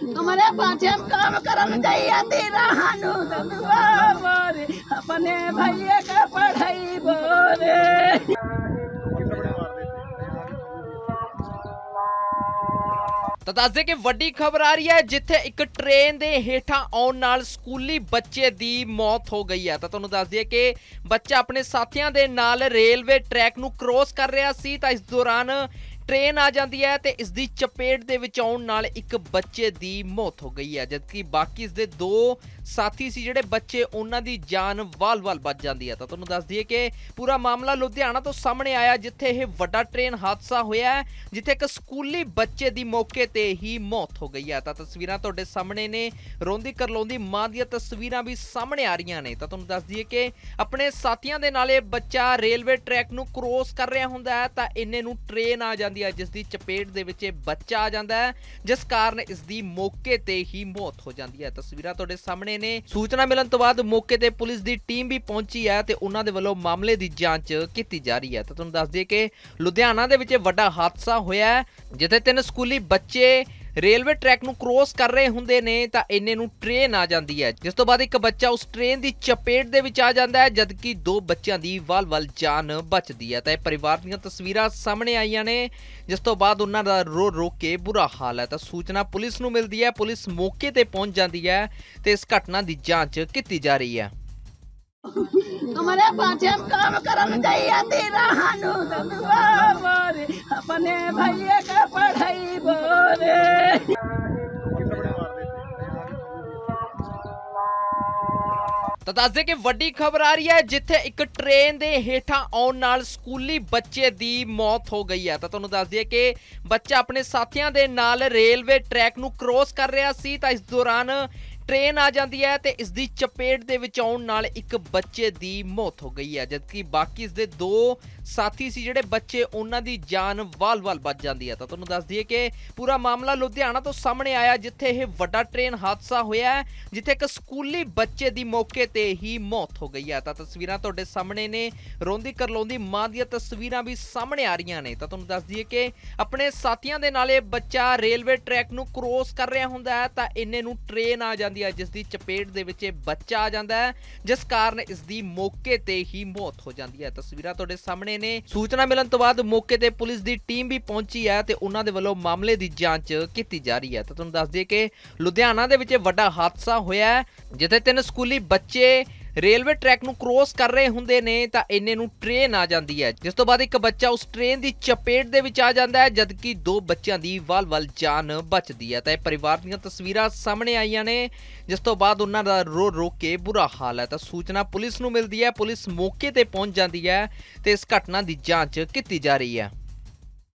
तुम्हारे पाछे हम काम करन जाइए तेरा हानु दबवा मोरे अपने भैया का पढ़ाई बोरे। ਤਾਂ ਦੱਸਦੇ ਕਿ ਵੱਡੀ ਖਬਰ ਆ ਰਹੀ ਹੈ ਜਿੱਥੇ ਇੱਕ ਟ੍ਰੇਨ ਦੇ ਹੇਠਾਂ ਆਉਣ ਨਾਲ ਸਕੂਲੀ ਬੱਚੇ ਦੀ ਮੌਤ ਹੋ ਗਈ ਹੈ। ਤਾਂ ਤੁਹਾਨੂੰ ਦੱਸ ਦਈਏ ਕਿ ਬੱਚਾ ਆਪਣੇ ਸਾਥੀਆਂ ਦੇ ਨਾਲ ਰੇਲਵੇ ਟਰੈਕ ਨੂੰ ਕ੍ਰੋਸ ਕਰ ਰਿਹਾ ਸੀ ਤਾਂ ਇਸ ਦੌਰਾਨ ट्रेन आ जाती है तो इसकी चपेट दे विच आउण नाल एक बच्चे की मौत हो गई है जबकि बाकी इसके दो साथी सी जिहड़े बच्चे उन्हां दी जान वाल-वाल बच जाती है। तो तुहानूं दस दईए कि पूरा मामला लुधियाना तो सामने आया जिथे यह वड्डा ट्रेन हादसा होया है जिथे एक स्कूली बच्चे की मौके ते ही मौत हो गई है। तो तस्वीरां तुहाडे सामने ने रोंदी करलाउंदी मां दी तस्वीरां भी सामने आ रही ने। तो तुहानूं दस दईए कि अपने साथियां दे नाल बच्चा रेलवे ट्रैक नूं क्रॉस कर रहा हुंदा है तां इन्ने नूं ट्रेन आ जाती है जिस दी चपेट दे विच बच्चा आ जाता है जिस कारण इसकी मौके ते ही मौत हो जाती है। तस्वीरां तुहाडे सामने ने। सूचना मिलन तो बाद मौके ते पुलिस की टीम भी पहुंची है ते उन्हां दे वल्लों मामले की जांच की जा रही है। तो तुहानूं दस दईए कि लुधियाना दे विच वड्डा हादसा होया है जिथे 3 स्कूली बच्चे रेलवे ट्रैक नूं क्रॉस कर रहे हुंदे ने तां इन्ने नूं ट्रेन आ जाती है जिस तो बाद एक बच्चा उस ट्रेन की चपेट दे विच आ जाता है जबकि 2 बच्चों की वाल-वाल जान बचती है। तो परिवार दीयां तस्वीरां सामने आईयां ने जिस तो बाद उन्हां दा रो के बुरा हाल है। तो सूचना पुलिस नूं मिलदी है पुलिस मौके ते पहुंच जाती है ते इस घटना की जांच की जा रही है। तुम्हारे पाछे हम काम करन जाइए तेरा हानु दबवा मोरे अपने भैया का पढ़ाई बोरे। तो दस दे कि वड्डी खबर आ रही है जिथे एक ट्रेन दे हेठां आउण नाल स्कूली बच्चे की मौत हो गई है। तो तुहानूं दस दईए कि बच्चा अपने साथियां दे नाल रेलवे ट्रैक नूं क्रॉस कर रहा सी तां इस दौरान ट्रेन आ जाती है तो इसकी चपेट दे विच आउण नाल एक बच्चे की मौत हो गई है जबकि बाकी इसके दो साथी सी जिहड़े बच्चे उन्हां दी जान वाल-वाल बच जाती है। तो तुहानूं दस दईए कि पूरा मामला लुधियाना तो सामने आया जिथे यह वड्डा ट्रेन हादसा होया है जिथे एक स्कूली बच्चे की मौके ते ही मौत हो गई है। तो तस्वीरां तुहाडे सामने ने रोंदी करलाउंदी मां दी तस्वीरां भी सामने आ रही ने। तो तुहानूं दस दईए कि अपने साथियां दे नाल बच्चा रेलवे ट्रैक नूं क्रॉस कर रहा हुंदा है तां इन्ने नूं ट्रेन आ जाती है जिसकी चपेट दे विच बच्चा आ जाता है जिस कारण इसकी मौके ते ही मौत हो जाती है। तस्वीरां तुहाडे सामने ने। सूचना मिलन तो बाद मौके ते पुलिस की टीम भी पहुंची है ते उन्हां दे वल्लों मामले की जांच की जा रही है। तो तुहानूं दस दईए कि लुधियाना दे विच वड्डा हादसा होया है जिथे 3 स्कूली बच्चे रेलवे ट्रैक नूं क्रॉस कर रहे हुंदे ने तां इन्ने नूं ट्रेन आ जाती है जिस तो बाद एक बच्चा उस ट्रेन की चपेट दे विच आ जाता है जबकि 2 बच्चों की वाल-वाल जान बचती है। तो परिवार दीयां तस्वीरां सामने आईयां ने जिस तो बाद उन्हां दा रो के बुरा हाल है। तो सूचना पुलिस नूं मिलदी है पुलिस मौके ते पहुंच जाती है ते इस घटना की जांच की जा रही है।